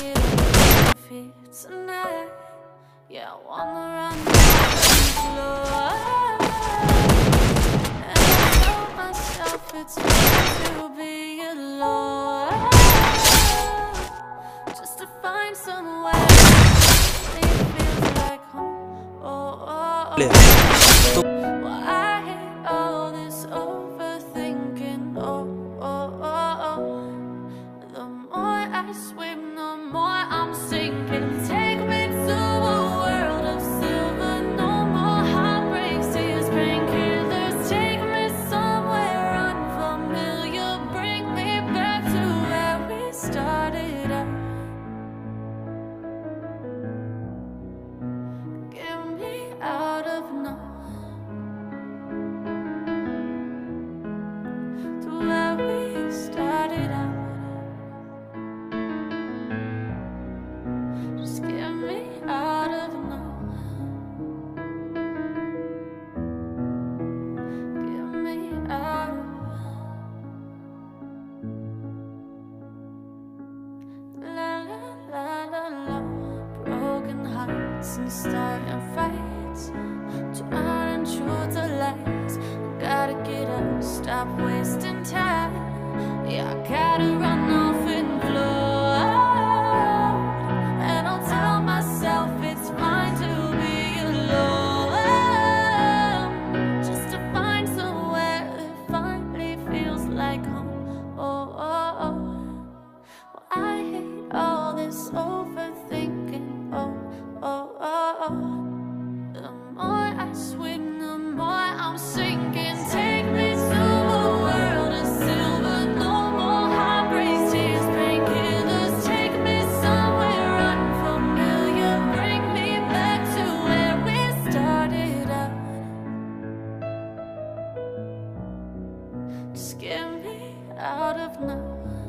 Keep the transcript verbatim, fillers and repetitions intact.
get on feet tonight. Yeah, I wanna run down the floor. And I told myself it's fine to be alone, just to find somewhere it feels like home. Oh, oh, oh. Well, I hate all this overthinking. Oh, oh, oh, oh. The more I swim, the more I'm sinking. Take me to a world of silver. No more heartbreaks, tears, painkillers. Take me somewhere unfamiliar. Bring me back to where we started out. Get me out of now, to where we started out. Just get me out of now. Get me out of. La la la la la. Broken hearts and starting fights, turning truth to lies. Gotta get up, stop wasting time. Yeah, I gotta run off and float. And I'll tell myself it's fine to be alone, just to find somewhere that finally feels like home. Oh, oh, oh. Well, I hate all this overthinking. Oh, oh, oh, oh. The more I swim, the more I'm sinking. Take me to a world of silver. No more heartbreaks, tears, painkillers. Take me somewhere unfamiliar. Bring me back to where we started out. Just get me out of now.